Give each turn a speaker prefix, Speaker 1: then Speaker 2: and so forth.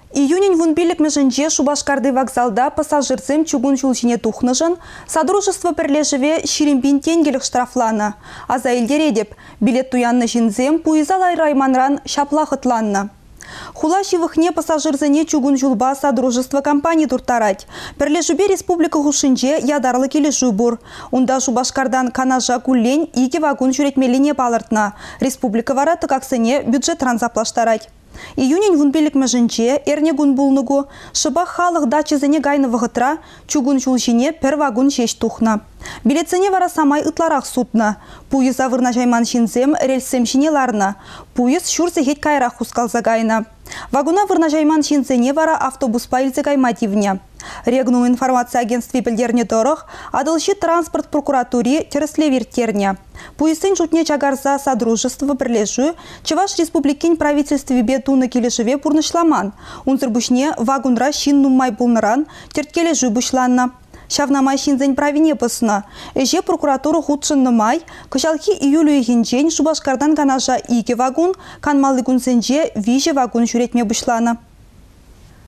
Speaker 1: Июнень вунбилік межінже Шубашкарды вокзалда пассажирцем чугун жулжине тухнышын, Содружество пірлежіве ширимбин тенгелік штрафланы. Аза елдер едеп, билет туянны жинзем пуизал айрайманран шаплахытланны. Хула шивыхне пассажирзене чугун жулба Содружество компании туртарать. Пірлежібе республика хушинже ядарлы келі жубур. Унда Шубашкардан канажа куллен ике вагон жүретмеліне балыртна. Республика вара тыкаксыне бюджет транзаплаштарать. Июнень вунбилік межінче эрне гун булнугу, шыба халық дачызыне гайны вғытра, чугун жулжине пір вагон шеш тухна. Билетсене вара самай ытларақ сутна. Пуйыз авырна жайман шинзем рельсем шинеларна. Пуйыз шурсы хет кайрақ хускалза гайна. Вагуна вырна жайман шинзене вара автобус пайльзе гаймативня. Регну информация агентстве пілдерне дорог, адылши транспорт прокуратуре тереслевертерня. Пуйсын жутне чагарза Содружество пірлежу, Чуваш республикин правительстве бетуны келешеве пурнышламан. Унзырбушне вагунра шин нуммай булныран терткележу бушланна. Шавнамай шинзень правине пысна. Эже прокуратура худшынны май, кышалхи июлю егенчен Шубашкардан канажа ике вагон, канмалы күнсенже виже вагон жүретме бушлана.